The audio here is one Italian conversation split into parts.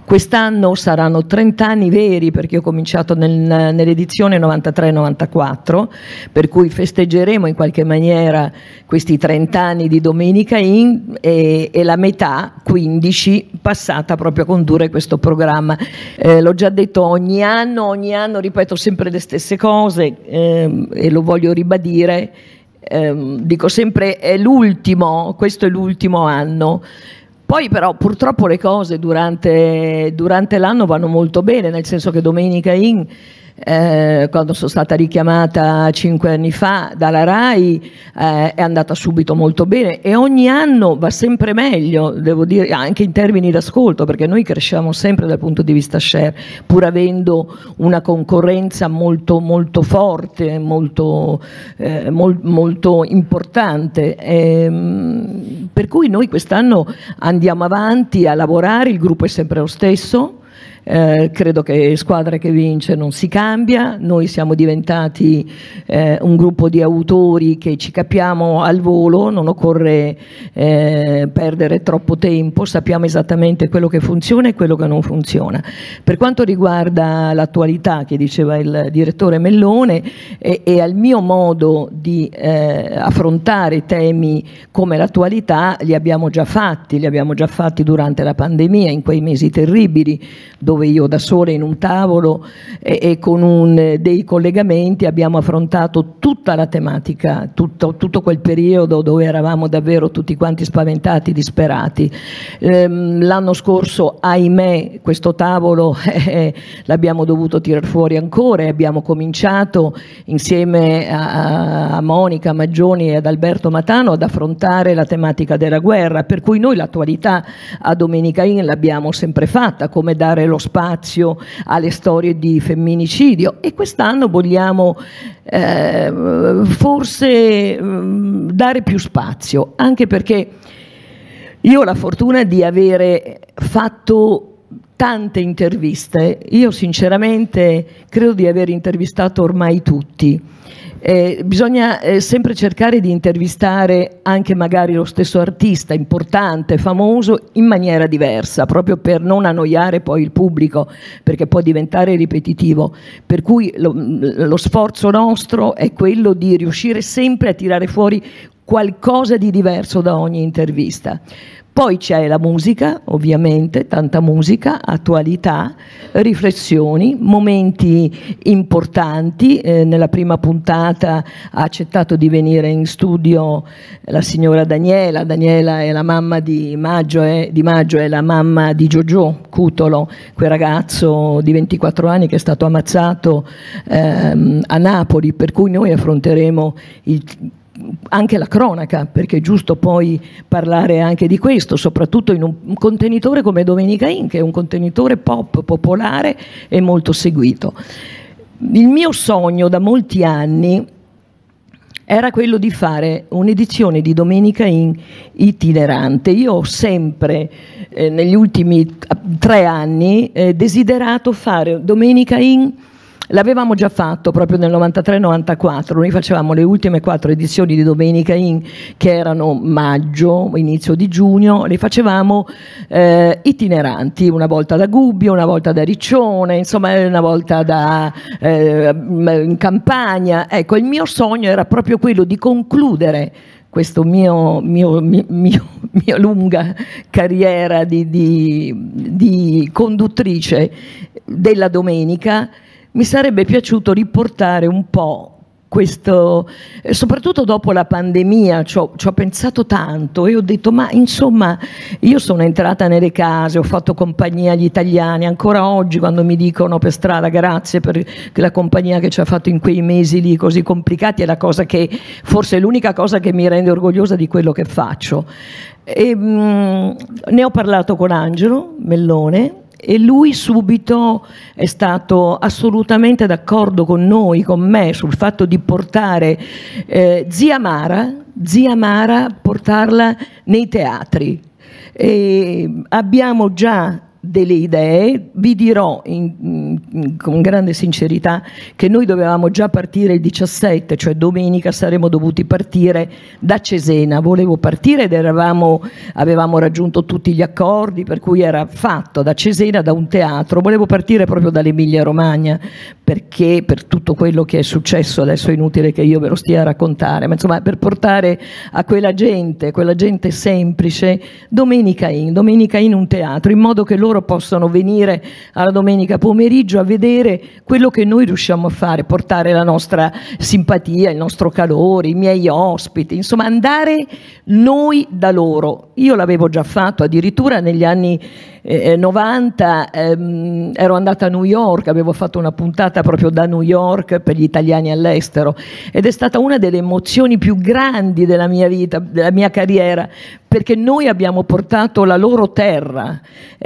Quest'anno saranno 30 anni veri, perché ho cominciato nell'edizione 93-94, per cui festeggeremo in qualche maniera questi 30 anni di Domenica In, e la metà, 15, passata proprio a condurre questo programma. L'ho già detto, ogni anno ripeto sempre le stesse cose, e lo voglio ribadire, dico sempre questo è l'ultimo anno. Poi però purtroppo le cose durante l'anno vanno molto bene, nel senso che Domenica In, quando sono stata richiamata 5 anni fa dalla RAI, è andata subito molto bene, e ogni anno va sempre meglio, devo dire, anche in termini d'ascolto, perché noi cresciamo sempre dal punto di vista share, pur avendo una concorrenza molto, molto forte, molto importante, per cui noi quest'anno andiamo avanti a lavorare, il gruppo è sempre lo stesso. Credo che squadra che vince non si cambia, noi siamo diventati un gruppo di autori che ci capiamo al volo, non occorre perdere troppo tempo, sappiamo esattamente quello che funziona e quello che non funziona. Per quanto riguarda l'attualità, che diceva il direttore Mellone, e al mio modo di affrontare temi come l'attualità, li abbiamo già fatti durante la pandemia, in quei mesi terribili, dove io da sola in un tavolo e con dei collegamenti abbiamo affrontato tutta la tematica, tutto quel periodo dove eravamo davvero tutti quanti spaventati, disperati. L'anno scorso, ahimè, questo tavolo l'abbiamo dovuto tirar fuori ancora, e abbiamo cominciato insieme a Monica Maggioni e ad Alberto Matano ad affrontare la tematica della guerra, per cui noi l'attualità a Domenica In l'abbiamo sempre fatta, come dare lo spazio alle storie di femminicidio, e quest'anno vogliamo forse dare più spazio, anche perché io ho la fortuna di avere fatto tante interviste. Io sinceramente credo di aver intervistato ormai tutti. Bisogna sempre cercare di intervistare anche magari lo stesso artista importante, famoso, in maniera diversa, proprio per non annoiare poi il pubblico, perché può diventare ripetitivo. Per cui lo sforzo nostro è quello di riuscire sempre a tirare fuori qualcosa di diverso da ogni intervista. Poi c'è la musica, ovviamente, tanta musica, attualità, riflessioni, momenti importanti. Nella prima puntata ha accettato di venire in studio la signora Daniela. Daniela è la mamma di Maggio, è la mamma di Giorgio Cutolo, quel ragazzo di 24 anni che è stato ammazzato a Napoli, per cui noi affronteremo anche la cronaca, perché è giusto poi parlare anche di questo, soprattutto in un contenitore come Domenica In, che è un contenitore pop, popolare e molto seguito. Il mio sogno da molti anni era quello di fare un'edizione di Domenica In itinerante. Io ho sempre, negli ultimi 3 anni, desiderato fare Domenica In. L'avevamo già fatto proprio nel 93-94, noi facevamo le ultime 4 edizioni di Domenica In, che erano maggio, inizio di giugno, le facevamo itineranti, una volta da Gubbio, una volta da Riccione, insomma una volta in Campania. Ecco, il mio sogno era proprio quello di concludere questa mia lunga carriera di conduttrice della domenica. Mi sarebbe piaciuto riportare un po' questo, soprattutto dopo la pandemia, ci ho pensato tanto e ho detto, ma insomma, io sono entrata nelle case, ho fatto compagnia agli italiani, ancora oggi quando mi dicono per strada grazie per la compagnia che ci ha fatto in quei mesi lì così complicati, è la cosa che, forse è l'unica cosa che mi rende orgogliosa di quello che faccio. Ne ho parlato con Angelo Mellone, e lui subito è stato assolutamente d'accordo con noi, con me, sul fatto di portare Zia Mara, portarla nei teatri. Abbiamo già delle idee, vi dirò con grande sincerità che noi dovevamo già partire il 17, cioè domenica saremmo dovuti partire da Cesena. Volevo partire ed avevamo raggiunto tutti gli accordi, per cui era fatto da Cesena, da un teatro. Volevo partire proprio dall'Emilia Romagna, perché per tutto quello che è successo adesso è inutile che io ve lo stia a raccontare, ma insomma per portare a quella gente semplice domenica in un teatro, in modo che loro possano venire alla domenica pomeriggio a vedere quello che noi riusciamo a fare, portare la nostra simpatia, il nostro calore, i miei ospiti, insomma andare noi da loro. Io l'avevo già fatto addirittura negli anni 90, ero andata a New York, avevo fatto una puntata proprio da New York per gli italiani all'estero, ed è stata una delle emozioni più grandi della mia vita, della mia carriera, perché noi abbiamo portato la loro terra,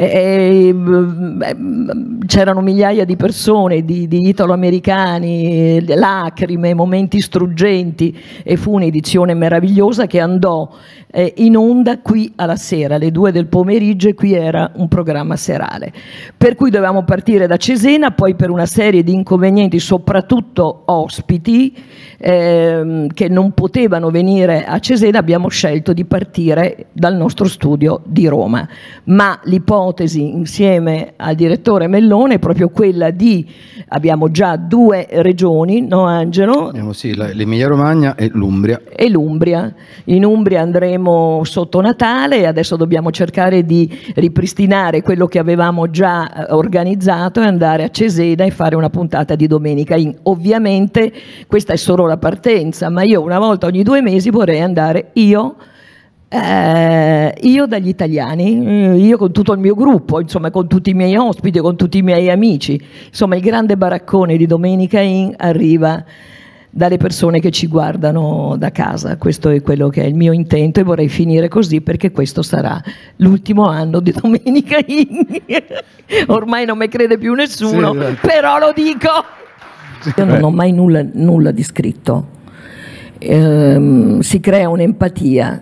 c'erano migliaia di persone, di italo-americani, lacrime, momenti struggenti, e fu un'edizione meravigliosa che andò in onda qui alla sera, alle 2 del pomeriggio, e qui era un programma serale. Per cui dovevamo partire da Cesena, poi per una serie di inconvenienti, soprattutto ospiti, che non potevano venire a Cesena, abbiamo scelto di partire dal nostro studio di Roma. Ma l'ipotesi, insieme al direttore Mellone, è proprio quella abbiamo già 2 regioni, no Angelo? Abbiamo sì, l'Emilia Romagna e l'Umbria. In Umbria andremo sotto Natale, e adesso dobbiamo cercare di ripristinare quello che avevamo già organizzato e andare a Cesena e fare una puntata di Domenica In. Ovviamente questa è solo la partenza, ma io una volta ogni 2 mesi vorrei andare io dagli italiani, io con tutto il mio gruppo, insomma con tutti i miei ospiti, con tutti i miei amici. Insomma il grande baraccone di Domenica In arriva dalle persone che ci guardano da casa. Questo è quello che è il mio intento, e vorrei finire così, perché questo sarà l'ultimo anno di Domenica In. Ormai non mi crede più nessuno, sì, esatto. Però lo dico. Io non ho mai nulla di scritto. Si crea un'empatia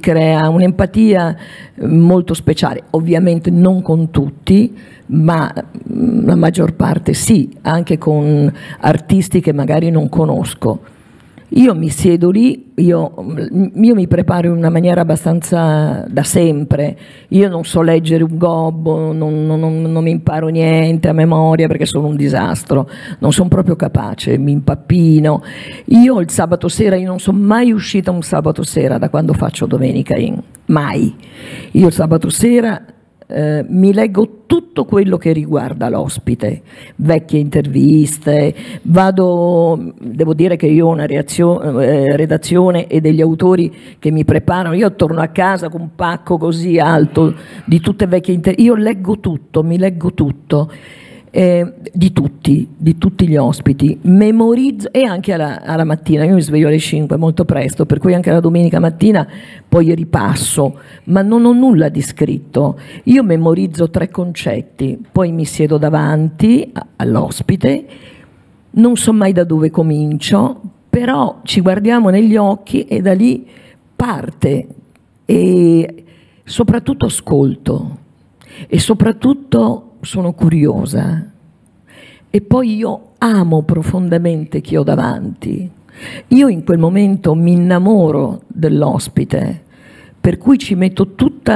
molto speciale, ovviamente non con tutti, ma la maggior parte sì, anche con artisti che magari non conosco. Io mi siedo lì, io mi preparo in una maniera abbastanza da sempre. Io non so leggere un gobbo, non mi imparo niente a memoria, perché sono un disastro, non sono proprio capace, mi impappino. Io il sabato sera, io non sono mai uscita un sabato sera da quando faccio Domenica In, mai. Io il sabato sera mi leggo tutto quello che riguarda l'ospite, vecchie interviste, devo dire che io ho una redazione e degli autori che mi preparano. Io torno a casa con un pacco così alto di tutte vecchie interviste, io leggo tutto, mi leggo tutto, di tutti gli ospiti, memorizzo, e anche alla mattina. Io mi sveglio alle 5 molto presto, per cui anche la domenica mattina poi ripasso, ma non ho nulla di scritto. Io memorizzo 3 concetti, poi mi siedo davanti all'ospite, non so mai da dove comincio, però ci guardiamo negli occhi e da lì parte, e soprattutto ascolto, e soprattutto sono curiosa, e poi io amo profondamente chi ho davanti. Io in quel momento mi innamoro dell'ospite, per cui ci metto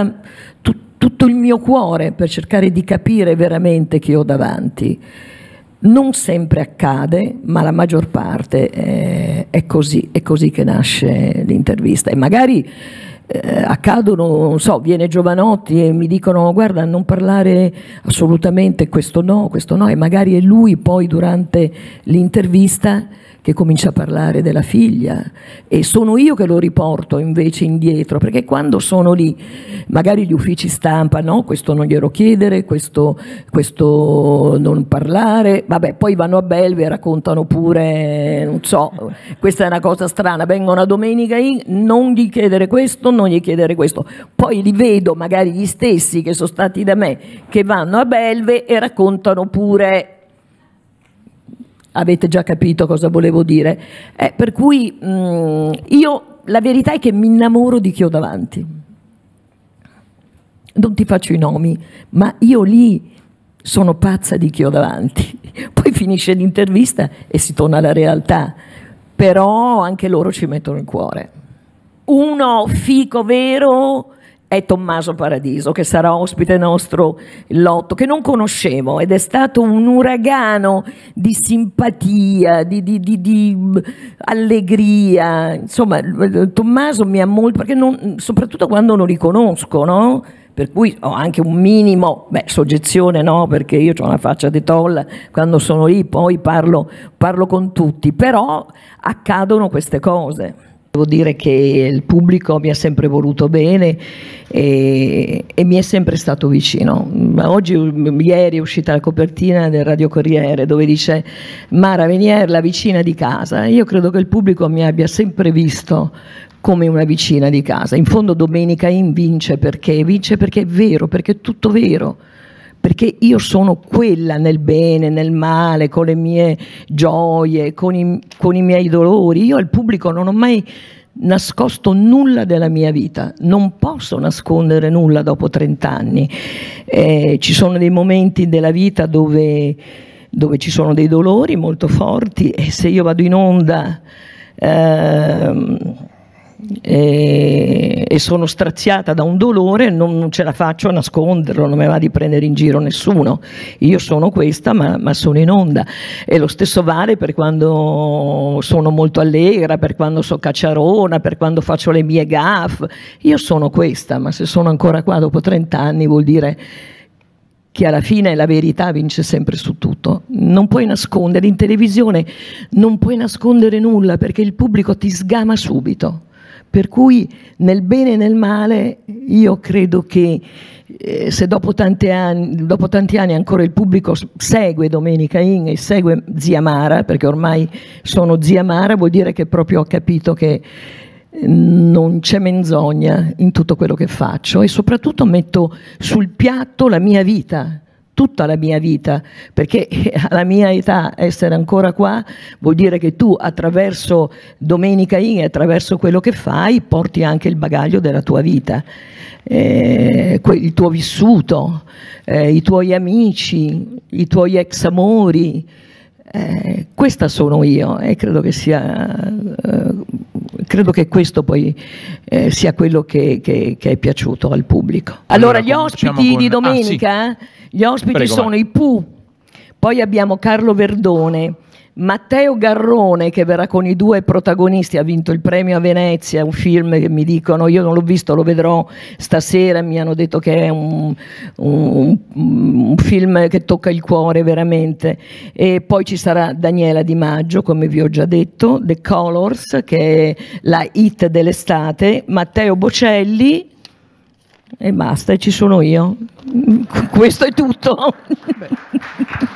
tutto il mio cuore per cercare di capire veramente chi ho davanti. Non sempre accade, ma la maggior parte è così che nasce l'intervista. E magari accadono, non so, viene Giovanotti e mi dicono: guarda, non parlare assolutamente, questo no, e magari è lui poi durante l'intervista che comincia a parlare della figlia, e sono io che lo riporto invece indietro, perché quando sono lì magari gli uffici stampa, no, questo non glielo chiedere, questo non parlare, vabbè, poi vanno a Belve e raccontano pure, non so, questa è una cosa strana, vengono a Domenica In, non gli chiedere questo, non gli chiedere questo, poi li vedo magari gli stessi che sono stati da me che vanno a Belve e raccontano pure. Avete già capito cosa volevo dire? Per cui io, la verità è che mi innamoro di chi ho davanti. non ti faccio i nomi, ma io lì sono pazza di chi ho davanti. Poi finisce l'intervista e si torna alla realtà, però anche loro ci mettono il cuore. Uno fico vero è Tommaso Paradiso, che sarà ospite nostro l'8, che non conoscevo, ed è stato un uragano di simpatia, di allegria. Insomma, Tommaso mi ha molto, perché soprattutto quando non li conosco, no? Per cui ho anche un minimo, soggezione no, perché io ho una faccia di tolla, quando sono lì poi parlo con tutti, però accadono queste cose. Devo dire che il pubblico mi ha sempre voluto bene e mi è sempre stato vicino. Ieri è uscita la copertina del Radio Corriere dove dice Mara Venier, la vicina di casa. Io credo che il pubblico mi abbia sempre visto come una vicina di casa. In fondo Domenica In vince perché è vero, perché è tutto vero. Perché io sono quella nel bene, nel male, con le mie gioie, con i miei dolori. Io al pubblico non ho mai nascosto nulla della mia vita, non posso nascondere nulla dopo 30 anni. Ci sono dei momenti della vita dove ci sono dei dolori molto forti e se io vado in onda e sono straziata da un dolore, non ce la faccio a nasconderlo, non mi va di prendere in giro nessuno. Io sono questa, ma sono in onda. E lo stesso vale per quando sono molto allegra, per quando sono cacciarona, per quando faccio le mie gaffe. Io sono questa, ma se sono ancora qua dopo 30 anni vuol dire che alla fine la verità vince sempre su tutto. Non puoi nascondere, in televisione non puoi nascondere nulla perché il pubblico ti sgama subito. Per cui nel bene e nel male io credo che se dopo tanti anni ancora il pubblico segue Domenica In e segue Zia Mara, perché ormai sono Zia Mara, vuol dire che proprio ho capito che non c'è menzogna in tutto quello che faccio e soprattutto metto sul piatto la mia vita. Tutta la mia vita, perché alla mia età essere ancora qua vuol dire che tu attraverso Domenica In e attraverso quello che fai porti anche il bagaglio della tua vita, il tuo vissuto, i tuoi amici, i tuoi ex amori, questa sono io e credo che questo poi sia quello che è piaciuto al pubblico. Allora gli ospiti di domenica, gli ospiti sono i Pooh, poi abbiamo Carlo Verdone, Matteo Garrone che verrà con i 2 protagonisti, ha vinto il premio a Venezia, un film che mi dicono, io non l'ho visto, lo vedrò stasera, mi hanno detto che è un film che tocca il cuore veramente. E poi ci sarà Daniela Di Maggio, come vi ho già detto, The Colors, che è la hit dell'estate, Matteo Bocelli e basta, e ci sono io. Questo è tutto.